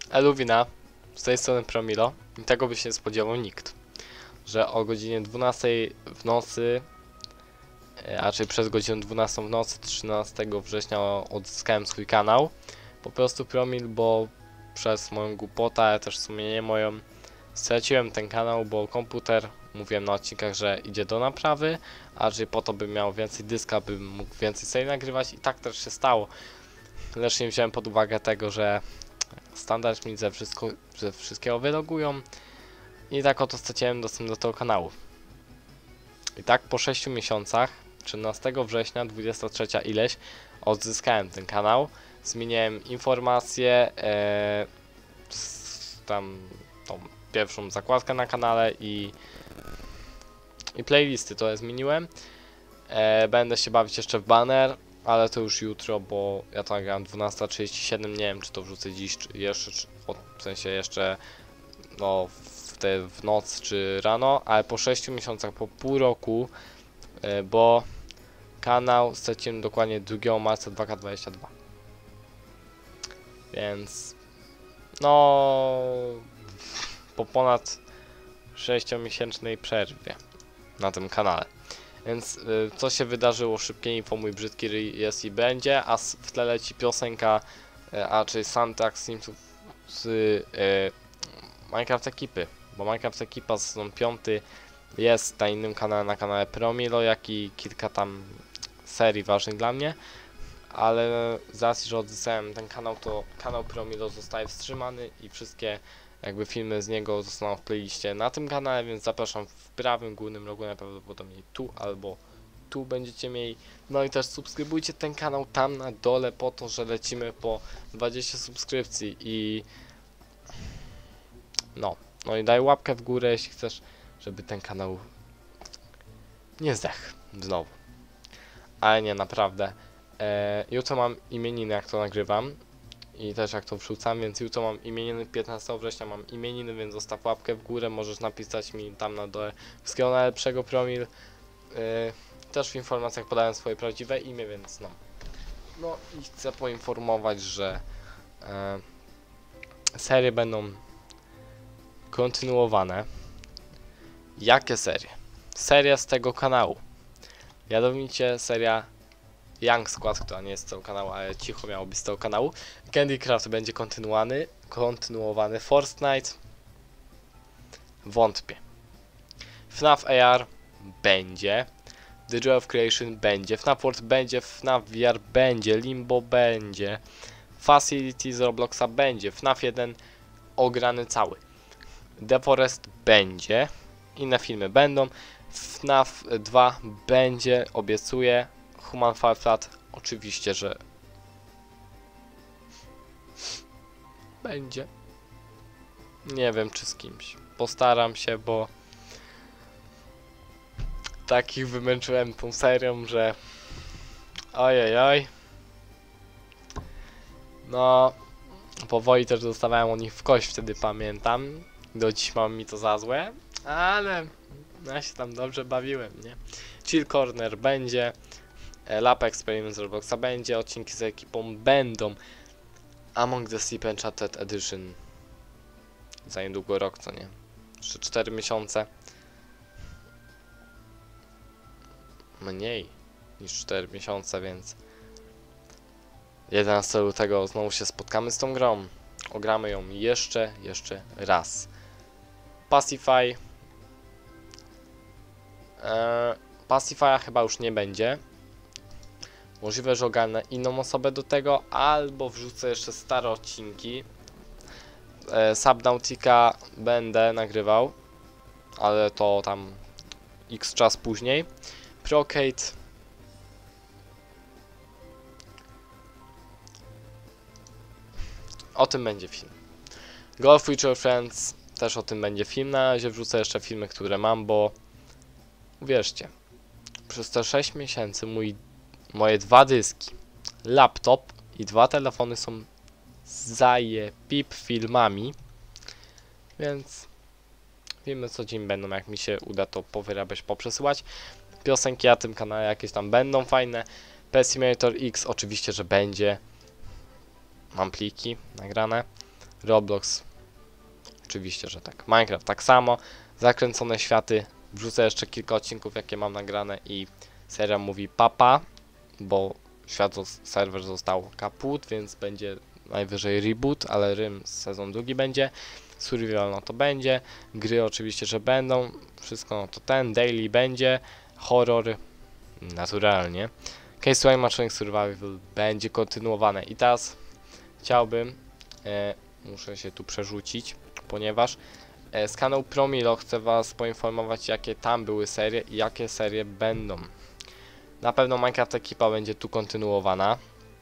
Eluwina, z tej strony Promilo i tego by się nie spodziewał nikt, że o godzinie 12 w nocy, a raczej przez godzinę 12 w nocy 13 września odzyskałem swój kanał. Po prostu Promil, bo przez moją głupotę, ale też w sumie nie moją, straciłem ten kanał, bo komputer, mówiłem na odcinkach, że idzie do naprawy, a raczej po to bym miał więcej dyska, bym mógł więcej serii nagrywać i tak też się stało. Lecz nie wziąłem pod uwagę tego, że standard mi ze wszystkiego wylogują i tak oto straciłem dostęp do tego kanału. I tak po 6 miesiącach, 13 września 23 ileś, odzyskałem ten kanał, zmieniłem informacje, tam tą pierwszą zakładkę na kanale i playlisty to zmieniłem. Będę się bawić jeszcze w banner, ale to już jutro, bo ja to nagrałem 12:37, nie wiem czy to wrzucę dziś, czy jeszcze, w sensie jeszcze no w noc czy rano, ale po 6 miesiącach, po pół roku, bo kanał straciłem dokładnie 2 marca 2022. Więc no po ponad 6-miesięcznej przerwie na tym kanale. Więc co się wydarzyło, szybkie info, mój brzydki jest i będzie, a w tle leci piosenka, a czyli soundtrack z Minecraft Ekipy, bo Minecraft Ekipa sezon 5 jest na innym kanale, na kanale Promilo, jak i kilka tam serii ważnych dla mnie, ale z racji, że odzyskałem ten kanał, to kanał Promilo zostaje wstrzymany i wszystkie jakby filmy z niego zostaną w playliście na tym kanale, więc zapraszam w prawym górnym rogu, najprawdopodobniej tu albo tu będziecie mieli. No i też subskrybujcie ten kanał tam na dole, po to, że lecimy po 20 subskrypcji i no i daj łapkę w górę, jeśli chcesz, żeby ten kanał nie zdechł znowu. Ale nie, naprawdę. Jutro mam imieniny, jak to nagrywam i też jak to wrzucam, więc jutro mam imieniny, 15 września mam imieniny, więc zostaw łapkę w górę, możesz napisać mi tam na dole wszystkiego najlepszego, Promil. Też w informacjach podałem swoje prawdziwe imię, więc no i chcę poinformować, że serie będą kontynuowane. Jakie serie? Seria z tego kanału. Mianowicie seria Young Squad, która nie jest z tego kanału, ale cicho miało być z tego kanału. Candy Craft będzie kontynuowany. Fortnite wątpię. FNAF AR będzie. The Joy of Creation będzie. FNAF World będzie. FNAF VR będzie. Limbo będzie. Facility z Robloxa będzie. FNAF 1 ograny cały. The Forest będzie. Inne filmy będą. FNAF 2 będzie, obiecuję. Human Fall Flat oczywiście, że będzie. Nie wiem czy z kimś. Postaram się, bo takich wymęczyłem tą serią, że ojej. No powoli też dostawałem o nich w kość, wtedy pamiętam. Do dziś mam mi to za złe, ale ja się tam dobrze bawiłem, nie? Chill Corner będzie. Lab Experiment z Robloxa będzie, odcinki z ekipą będą. Among the Sleep Enchanted Edition za niedługo rok, co nie? Jeszcze 4 miesiące. Mniej niż 4 miesiące, więc 11 lutego znowu się spotkamy z tą grą. Ogramy ją jeszcze raz. Pacify. Pacify'a chyba już nie będzie. Możliwe, że ogarnę inną osobę do tego, albo wrzucę jeszcze stare odcinki. Subnautica będę nagrywał, ale to tam x czas później. Procade. O tym będzie film. Golf with Your Friends też o tym będzie film. Na razie wrzucę jeszcze filmy, które mam, bo uwierzcie, przez te 6 miesięcy moje 2 dyski, laptop i 2 telefony są zajepip filmami, więc filmy co dzień będą, jak mi się uda to powyrabiać, poprzesyłać. Piosenki na tym kanale jakieś tam będą fajne. Pet Simulator X oczywiście, że będzie. Mam pliki nagrane. Roblox, oczywiście, że tak. Minecraft tak samo, zakręcone światy, wrzucę jeszcze kilka odcinków, jakie mam nagrane i seria mówi papa, bo serwer został kaput, więc będzie najwyżej reboot, ale sezon drugi będzie, survival no to będzie, gry oczywiście, że będą, wszystko no to daily będzie, horror naturalnie, Case Machine Survival będzie kontynuowane i teraz chciałbym, muszę się tu przerzucić, ponieważ z kanału Promilo chcę was poinformować, jakie tam były serie i jakie serie będą. Na pewno Minecraft Ekipa będzie tu kontynuowana.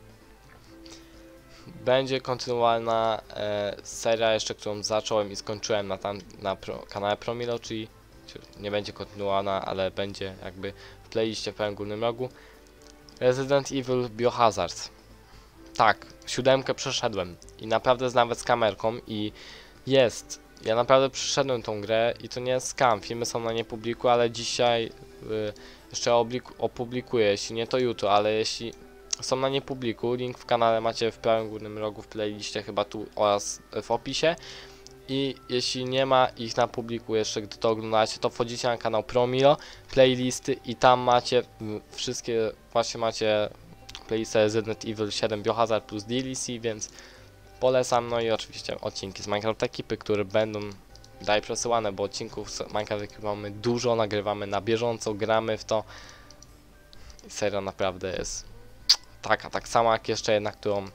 Będzie kontynuowana seria jeszcze, którą zacząłem i skończyłem na kanale Promilo, czyli nie będzie kontynuowana, ale będzie jakby w playliście w prawym górnym rogu. Resident Evil Biohazard. Tak, 7 przeszedłem i naprawdę nawet z kamerką i ja naprawdę przeszedłem tą grę i to nie jest scam, filmy są na niepubliku, ale dzisiaj jeszcze opublikuję, jeśli nie to jutro, ale jeśli są na niepubliku, link w kanale macie w prawym górnym rogu w playliście chyba tu oraz w opisie i jeśli nie ma ich na publiku jeszcze, gdy to oglądacie, to wchodzicie na kanał Promilo, playlisty i tam macie wszystkie, właśnie macie playlistę Resident Evil 7 Biohazard plus DLC, więc polecam, no i oczywiście odcinki z Minecraft Ekipy, które będą dalej przesyłane, bo odcinków z Minecraft Ekipy mamy dużo, nagrywamy na bieżąco, gramy w to. I seria naprawdę jest tak sama jak jeszcze jedna, którą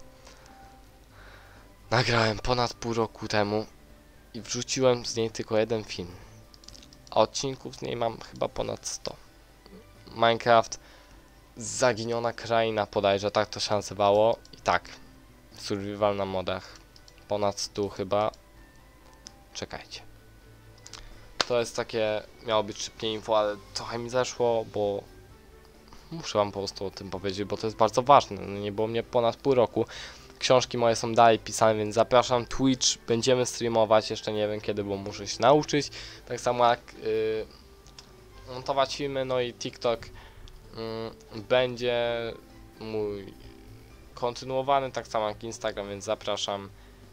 nagrałem ponad pół roku temu i wrzuciłem z niej tylko jeden film, a odcinków z niej mam chyba ponad 100. Minecraft Zaginiona Kraina bodajże, tak to się nazywało i tak, survival na modach, ponad 100 chyba, czekajcie. To jest takie, miało być szybkie info, ale trochę mi zeszło, bo muszę wam po prostu o tym powiedzieć, bo to jest bardzo ważne, nie było mnie ponad pół roku. Książki moje są dalej pisane, więc zapraszam, Twitch, będziemy streamować, jeszcze nie wiem kiedy, bo muszę się nauczyć. Tak samo jak montować filmy, no i TikTok będzie mój kontynuowany, tak samo jak Instagram, więc zapraszam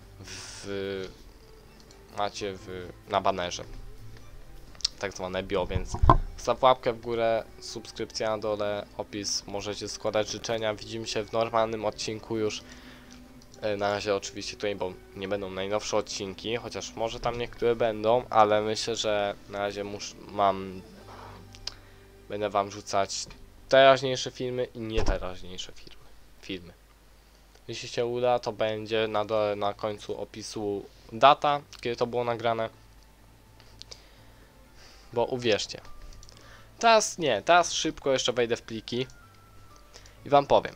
macie na banerze tak zwane bio, więc zostaw łapkę w górę, subskrypcja na dole, opis, możecie składać życzenia, widzimy się w normalnym odcinku już. Na razie oczywiście tutaj, bo nie będą najnowsze odcinki, chociaż może tam niektóre będą, ale myślę, że na razie będę wam rzucać teraźniejsze filmy i nieteraźniejsze filmy. Jeśli się uda, to będzie na dole, na końcu opisu data, kiedy to było nagrane. Bo uwierzcie, teraz szybko jeszcze wejdę w pliki i wam powiem.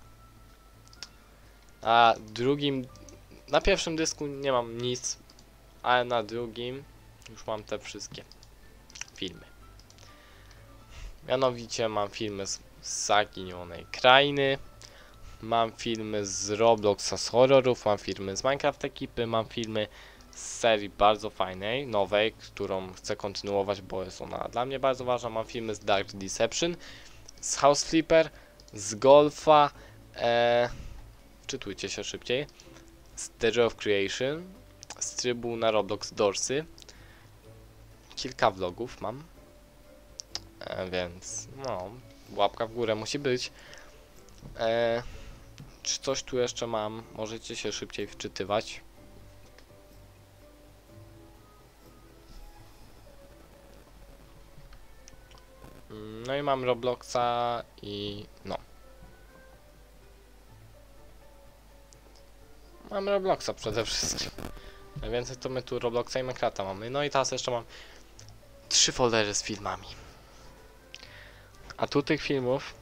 Na pierwszym dysku nie mam nic, ale na drugim już mam te wszystkie filmy. Mianowicie mam filmy z Zaginionej Krainy, mam filmy z Robloxa, z horrorów, mam filmy z Minecraft Ekipy, mam filmy z serii bardzo fajnej, nowej, którą chcę kontynuować, bo jest ona dla mnie bardzo ważna. Mam filmy z Dark Deception, z House Flipper, z Golfa, czytujcie się szybciej, z The Day of Creation, z trybu na Roblox Dorsy, kilka vlogów mam, więc no, łapka w górę musi być. Czy coś tu jeszcze mam? Możecie się szybciej wczytywać. No i mam Robloxa i no. Mam Robloxa przede wszystkim. Najwięcej to my tu Robloxa i Minecrafta mamy. No i teraz jeszcze mam 3 foldery z filmami. A tu tych filmów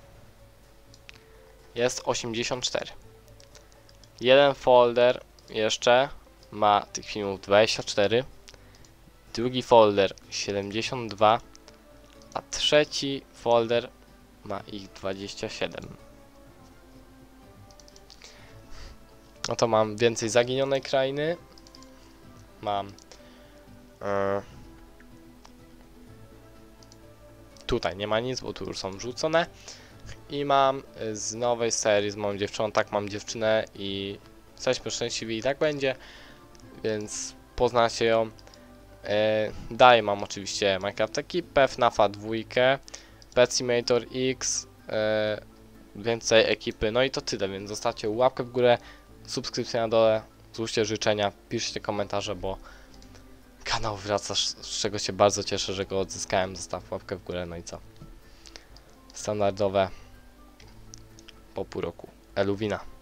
jest 84. Jeden folder jeszcze ma tych filmów 24. Drugi folder 72. A trzeci folder ma ich 27. No to mam więcej Zaginionej Krainy. Mam tutaj nie ma nic, bo tu już są wrzucone. I mam z nowej serii z moją dziewczyną, tak mam dziewczynę i jesteśmy szczęśliwi i tak będzie. więc poznacie ją. Dalej mam oczywiście Minecraft ekipę, FNAFa 2, Pet Simulator X, więcej ekipy, no i to tyle, więc zostawcie łapkę w górę, subskrypcję na dole, złóżcie życzenia, piszcie komentarze, bo kanał wraca, z czego się bardzo cieszę, że go odzyskałem. Zostaw łapkę w górę, no i co? Standardowe po pół roku. Eluwina.